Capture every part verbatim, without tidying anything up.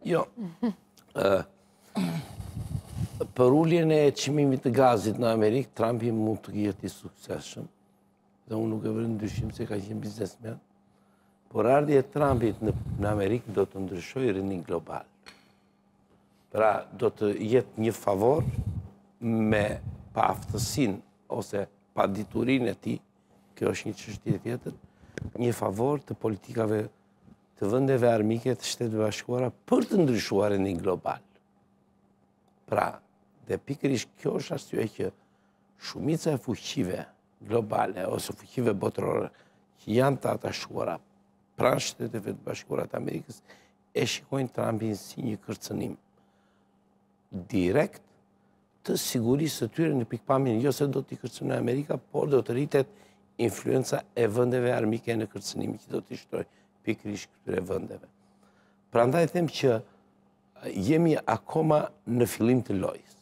Jo. Për ulljen e çmimit të gazit në Amerikë, Trumpi mund të jetë i suksesshëm, dhe unë nuk e vërë ndryshim se ka qenë biznesmen, por ardhja e Trumpit në Amerikë do të ndryshojë rinin global. Pra, do të jetë një favor me pa aftësin ose pa diturin e ti, kjo është një çështje tjetër, një favor të politikave të vendeve armike të Shtetit Bashkuara për të ndryshuar rinin global. Pra, dhe pikërisht kjo është arsye që shumica e fuqive globale ose fuqive botërore që janë të atachuara pranë Shteteve të Bashkuara të Amerikës e shikojnë Trumpin si një kërcënim direkt të sigurisë së tyre në pikpamjen jo se do t'i kërcënojë Amerika, por do të rritet influenca e vendeve armike në kërcënimin që do t'i shtojë pikërisht këtyre vendeve. Prandaj them që jemi akoma në fillim të lojës.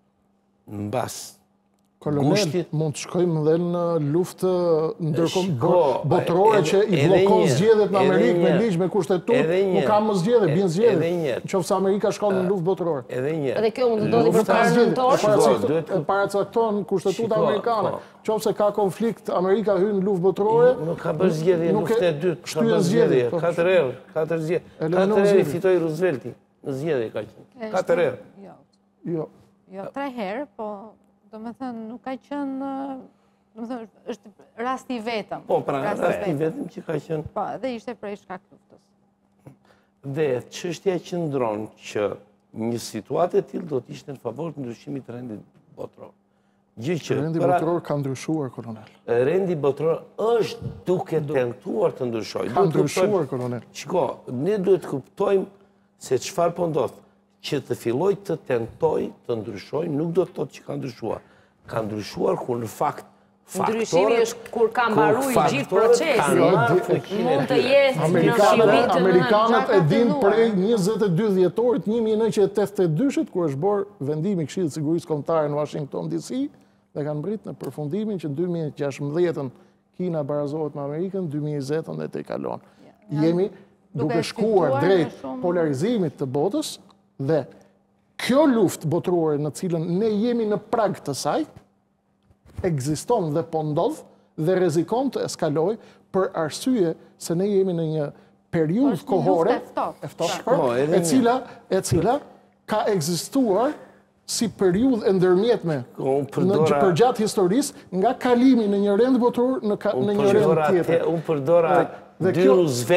Mbas Kolonel, mund të shkojmë dhe në luftë botërore që i blokon zgjedhjet në Amerikë me ligj me kushtetutë, nuk ka më zgjedhje, bien zgjedhje. Nëse Amerika shkon në luftë botërore. Edhe një. Edhe kjo mund të ndodhi për para nëntor. E paracakton kushtetuta amerikane. Nëse ka konflikt, Amerika hyn në luftë botërore. Nuk ka bërë zgjedhje në luftën e dytë, ka bërë zgjedhje, katër herë, katër zgjedhje. Katër herë fitoi Roosevelti në zgjedhje ka qenë. Katër herë. Jo. Jo, tre herë, po do me thënë, nuk ka qënë, do me thënë, është rasti vetëm. Po, pra, rasti vetëm që ka qënë. Po, dhe ishte prej shkak luftës. Dhe çështja qëndron që një situatë e tillë do të ishte në favor të ndryshimit të rendit botëror. Gjë që rendi botëror ka ndryshuar, kolonel. Rendi botëror është duke tentuar të ndryshojë. Ka ndryshuar, kolonel. Shiko, ne duhet të kuptojmë se çfarë po ndodh. Që të filloj të tentoj të ndryshoj, nuk do të thotë që ka ndryshuar. Ka ndryshuar kur në fakt faktorët... Ndryshimi është kur ka mbaru i gjithë procesi. Mund të jetë në shqipit të Amerikanët e din prej njëzet e dy dhjetorit një mijë nëntëqind e tetëdhjetë e dyshit, kur është bërë vendimi i Këshillit të Sigurisë Kombëtare në Washington D C, dhe kanë mbrit në përfundimin që në dy mijë e gjashtëmbëdhjetë Kina barazohet me Amerikën, dy mijë e njëzet dhe te kalon. Jemi duke shkuar drejt polarizimit të botës. Dhe kjo luftë botërore në cilën ne jemi në prag të saj, ekziston dhe po ndodh dhe rrezikon të eskalojë për arsye se ne jemi në një periudhë kohore e ftohtë, e cila e cila ka ekzistuar si periudhë e ndërmjetme në përgjatë historisë nga kalimi në një rend botëror në një rend tjetër. Unë përdora dy